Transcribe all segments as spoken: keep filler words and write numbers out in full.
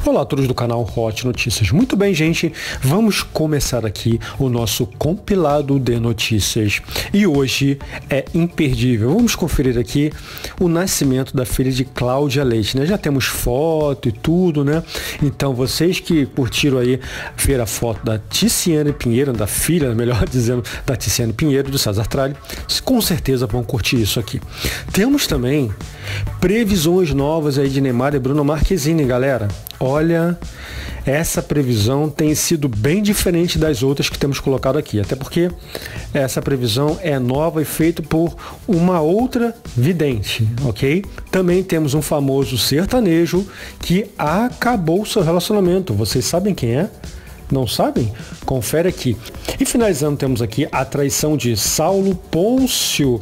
Olá a todos do canal Hot Notícias. Muito bem, gente, vamos começar aqui o nosso compilado de notícias. E hoje é imperdível. Vamos conferir aqui o nascimento da filha de Cláudia Leite, né? Já temos foto e tudo, né? Então, vocês que curtiram aí ver a foto da Ticiane Pinheiro, da filha, melhor dizendo, da Ticiane Pinheiro, do César Tralli, com certeza vão curtir isso aqui. Temos também previsões novas aí de Neymar e Bruna Marquezine, galera. Olha, essa previsão tem sido bem diferente das outras que temos colocado aqui, até porque essa previsão é nova e feita por uma outra vidente, ok? Também temos um famoso sertanejo que acabou seu relacionamento. Vocês sabem quem é? Não sabem? Confere aqui. E finalizando, temos aqui a traição de Saulo Pôncio.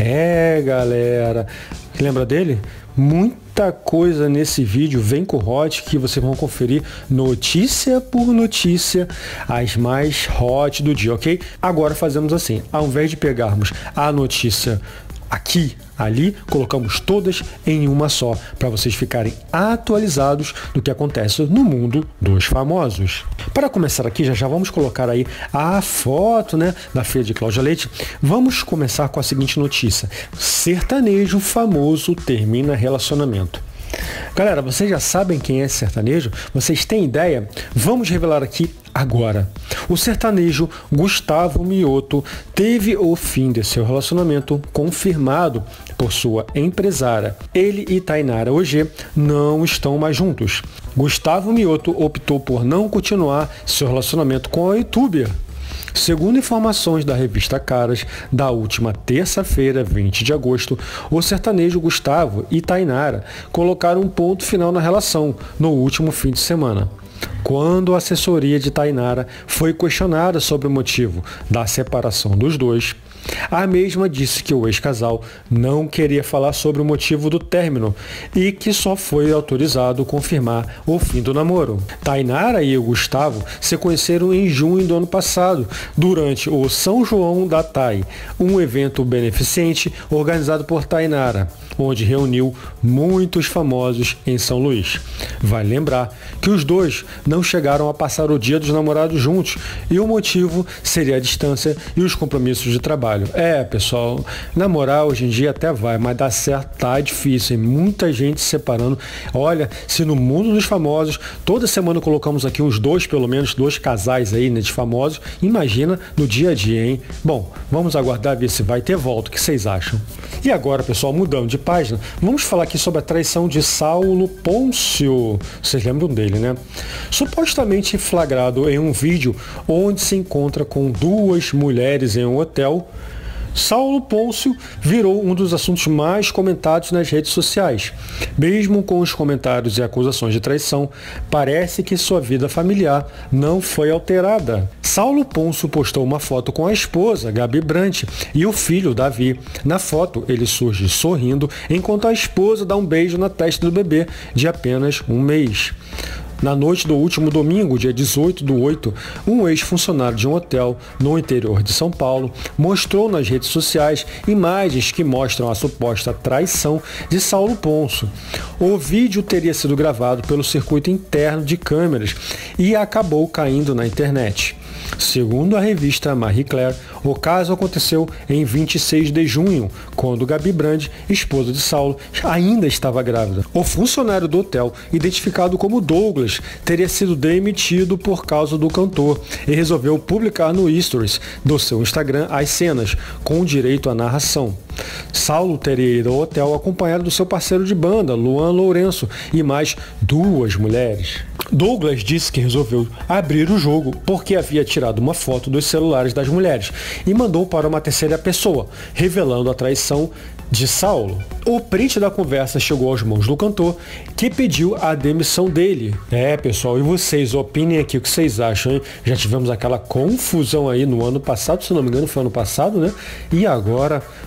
É, galera, lembra dele? Muita coisa nesse vídeo, vem com o Hot, que vocês vão conferir notícia por notícia, as mais hot do dia, ok? Agora fazemos assim, ao invés de pegarmos a notícia aqui, ali, colocamos todas em uma só, para vocês ficarem atualizados do que acontece no mundo dos famosos. Para começar aqui, já já vamos colocar aí a foto, né, da filha de Cláudia Leite. Vamos começar com a seguinte notícia: sertanejo famoso termina relacionamento. Galera, vocês já sabem quem é esse sertanejo? Vocês têm ideia? Vamos revelar aqui agora. O sertanejo Gustavo Mioto teve o fim de seu relacionamento confirmado por sua empresária. Ele e Tainara Ogê não estão mais juntos. Gustavo Mioto optou por não continuar seu relacionamento com a youtuber. Segundo informações da revista Caras, da última terça-feira, vinte de agosto, o sertanejo Gustavo e Tainara colocaram um ponto final na relação no último fim de semana. Quando a assessoria de Tainara foi questionada sobre o motivo da separação dos dois, a mesma disse que o ex-casal não queria falar sobre o motivo do término e que só foi autorizado confirmar o fim do namoro. Tainara e o Gustavo se conheceram em junho do ano passado, durante o São João da Tai, um evento beneficente organizado por Tainara, onde reuniu muitos famosos em São Luís. Vale lembrar que os dois não chegaram a passar o dia dos namorados juntos e o motivo seria a distância e os compromissos de trabalho. É, pessoal, namorar hoje em dia até vai, mas dar certo tá difícil, hein? Muita gente se separando. Olha, se no mundo dos famosos, toda semana colocamos aqui uns dois, pelo menos, dois casais aí, né, de famosos, imagina no dia a dia, hein? Bom, vamos aguardar ver se vai ter volta, o que vocês acham? E agora, pessoal, mudando de página, vamos falar aqui sobre a traição de Saulo Pôncio. Vocês lembram dele, né? Supostamente flagrado em um vídeo onde se encontra com duas mulheres em um hotel, Saulo Pôncio virou um dos assuntos mais comentados nas redes sociais. Mesmo com os comentários e acusações de traição, parece que sua vida familiar não foi alterada. Saulo Pôncio postou uma foto com a esposa, Gabi Brandt, e o filho, Davi. Na foto, ele surge sorrindo, enquanto a esposa dá um beijo na testa do bebê, de apenas um mês. Na noite do último domingo, dia dezoito do oito, um ex-funcionário de um hotel no interior de São Paulo mostrou nas redes sociais imagens que mostram a suposta traição de Saulo Pôncio. O vídeo teria sido gravado pelo circuito interno de câmeras e acabou caindo na internet. Segundo a revista Marie Claire, o caso aconteceu em vinte e seis de junho, quando Gabi Brandt, esposa de Saulo, ainda estava grávida. O funcionário do hotel, identificado como Douglas, teria sido demitido por causa do cantor e resolveu publicar no Stories do seu Instagram as cenas, com direito à narração. Saulo teria ido ao hotel acompanhado do seu parceiro de banda, Luan Lourenço, e mais duas mulheres. Douglas disse que resolveu abrir o jogo porque havia tirado uma foto dos celulares das mulheres e mandou para uma terceira pessoa, revelando a traição de Saulo. O print da conversa chegou aos mãos do cantor, que pediu a demissão dele. É, pessoal, e vocês, opinem aqui o que vocês acham, hein? Já tivemos aquela confusão aí no ano passado, se não me engano foi ano passado, né? E agora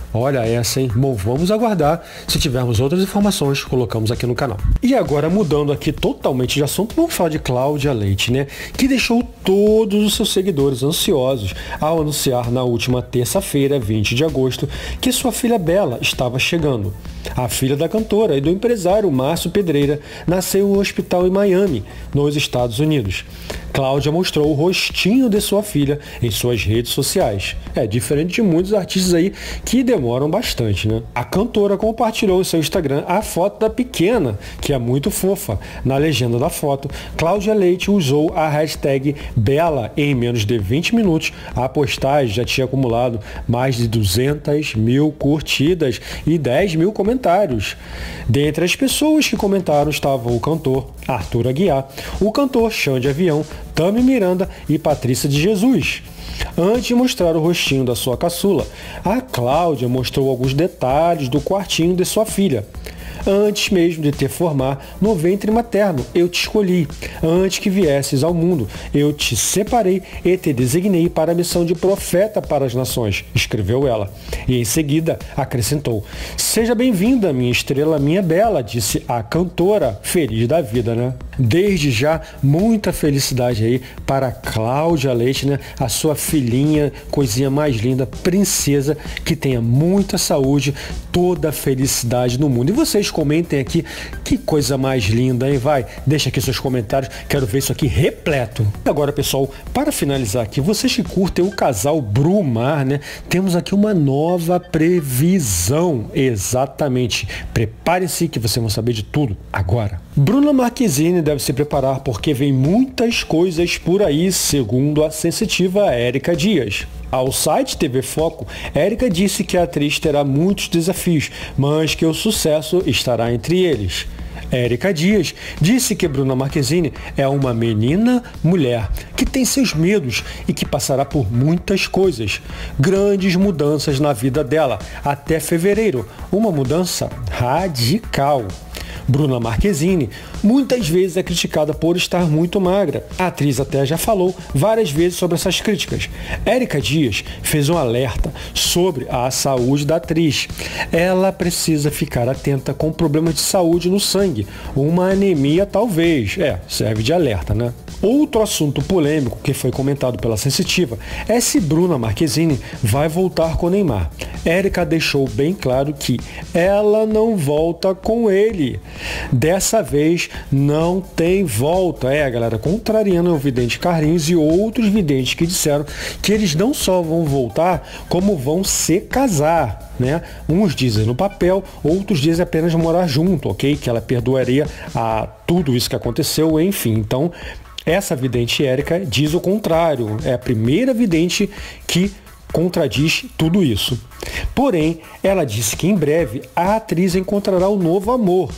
Olha essa, hein? Bom, vamos aguardar. Se tivermos outras informações, colocamos aqui no canal. E agora, mudando aqui totalmente de assunto, vamos falar de Cláudia Leite, né? Que deixou todos os seus seguidores ansiosos ao anunciar na última terça-feira, vinte de agosto, que sua filha Bela estava chegando. A filha da cantora e do empresário Márcio Pedreira nasceu em um hospital em Miami, nos Estados Unidos. Cláudia mostrou o rostinho de sua filha em suas redes sociais. É diferente de muitos artistas aí que demoram bastante, né? A cantora compartilhou em seu Instagram a foto da pequena, que é muito fofa. Na legenda da foto, Cláudia Leite usou a hashtag Bela em menos de vinte minutos. A postagem já tinha acumulado mais de duzentas mil curtidas e dez mil comentários. Dentre as pessoas que comentaram estavam o cantor Arthur Aguiar, o cantor Xande Avião, Tami Miranda e Patrícia de Jesus. Antes de mostrar o rostinho da sua caçula, a Cláudia mostrou alguns detalhes do quartinho de sua filha. Antes mesmo de te formar no ventre materno, eu te escolhi. Antes que viesses ao mundo, eu te separei e te designei para a missão de profeta para as nações, escreveu ela. E em seguida acrescentou: seja bem-vinda, minha estrela, minha bela, disse a cantora, feliz da vida, né? Desde já, muita felicidade aí para Cláudia Leite, né? A sua filhinha, coisinha mais linda, princesa, que tenha muita saúde, toda a felicidade no mundo. E vocês comentem aqui, que coisa mais linda, hein? Vai, deixa aqui seus comentários, quero ver isso aqui repleto. Agora, pessoal, para finalizar aqui, vocês que curtem o casal Brumar, né? Temos aqui uma nova previsão, exatamente. Prepare-se que vocês vão saber de tudo agora. Bruna Marquezine deve se preparar porque vem muitas coisas por aí, segundo a sensitiva Érica Dias. Ao site T V Foco, Érica disse que a atriz terá muitos desafios, mas que o sucesso estará entre eles. Érica Dias disse que Bruna Marquezine é uma menina mulher que tem seus medos e que passará por muitas coisas, grandes mudanças na vida dela, até fevereiro, uma mudança radical. Bruna Marquezine muitas vezes é criticada por estar muito magra. A atriz até já falou várias vezes sobre essas críticas. Érica Dias fez um alerta sobre a saúde da atriz. Ela precisa ficar atenta com problemas de saúde no sangue, uma anemia talvez. É, serve de alerta, né? Outro assunto polêmico que foi comentado pela Sensitiva é se Bruna Marquezine vai voltar com Neymar. Érica deixou bem claro que ela não volta com ele. Dessa vez não tem volta. É, galera, contrariando o vidente Carlinhos e outros videntes que disseram que eles não só vão voltar, como vão se casar, né? Uns dizem no papel, outros dizem apenas morar junto, ok? Que ela perdoaria a tudo isso que aconteceu, enfim. Então, essa vidente Érica diz o contrário. É a primeira vidente que contradiz tudo isso. Porém, ela disse que em breve a atriz encontrará o novo amor.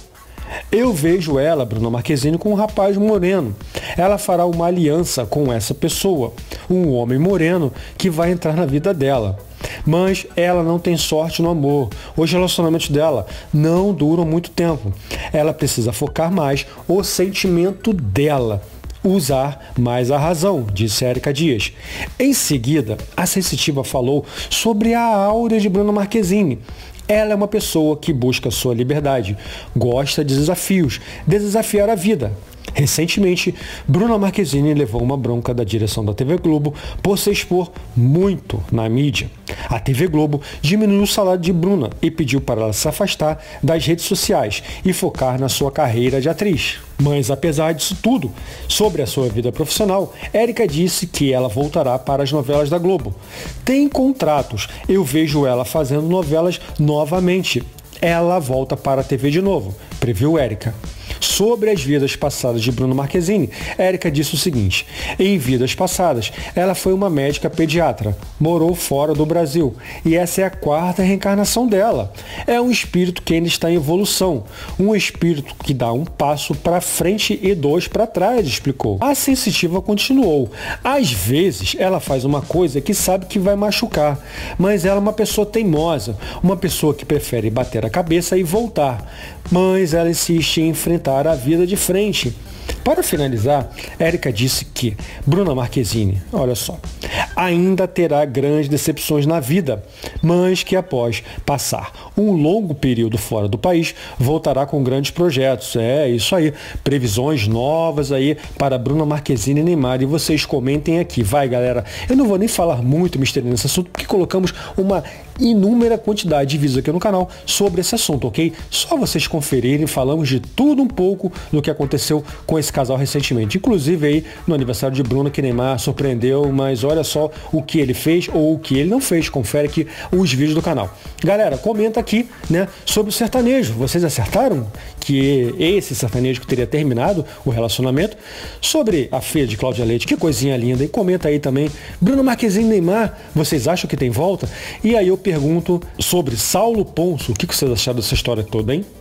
Eu vejo ela, Bruna Marquezine, com um rapaz moreno. Ela fará uma aliança com essa pessoa, um homem moreno que vai entrar na vida dela. Mas ela não tem sorte no amor. Os relacionamentos dela não duram muito tempo. Ela precisa focar mais o sentimento dela. Usar mais a razão, disse Érica Dias. Em seguida, a Sensitiva falou sobre a áurea de Bruna Marquezine. Ela é uma pessoa que busca sua liberdade, gosta de desafios, de desafiar a vida. Recentemente, Bruna Marquezine levou uma bronca da direção da T V Globo por se expor muito na mídia. A T V Globo diminuiu o salário de Bruna e pediu para ela se afastar das redes sociais e focar na sua carreira de atriz. Mas apesar disso tudo, sobre a sua vida profissional, Érica disse que ela voltará para as novelas da Globo. Tem contratos, eu vejo ela fazendo novelas novamente. Ela volta para a T V de novo, previu Érica. Sobre as vidas passadas de Bruna Marquezine, Érica disse o seguinte: em vidas passadas, ela foi uma médica pediatra, morou fora do Brasil e essa é a quarta reencarnação dela. É um espírito que ainda está em evolução, um espírito que dá um passo para frente e dois para trás, explicou. A Sensitiva continuou: às vezes ela faz uma coisa que sabe que vai machucar, mas ela é uma pessoa teimosa, uma pessoa que prefere bater a cabeça e voltar, mas ela insiste em enfrentar botar a vida de frente. Para finalizar, Érica disse que Bruna Marquezine, olha só, ainda terá grandes decepções na vida, mas que após passar um longo período fora do país, voltará com grandes projetos. É isso aí, previsões novas aí para Bruna Marquezine e Neymar. E vocês comentem aqui, vai galera. Eu não vou nem falar muito mistério nesse assunto, porque colocamos uma inúmera quantidade de vídeos aqui no canal sobre esse assunto, ok? Só vocês conferirem, falamos de tudo um pouco do que aconteceu com esse casal recentemente. Inclusive aí no aniversário de Bruna, que Neymar surpreendeu, mas olha só o que ele fez ou o que ele não fez. Confere aqui os vídeos do canal. Galera, comenta aqui, né, sobre o sertanejo. Vocês acertaram que esse sertanejo que teria terminado o relacionamento? Sobre a filha de Cláudia Leite, que coisinha linda. E comenta aí também, Bruna Marquezine e Neymar, vocês acham que tem volta? E aí eu pergunto sobre Saulo Ponço, o que vocês acharam dessa história toda, hein?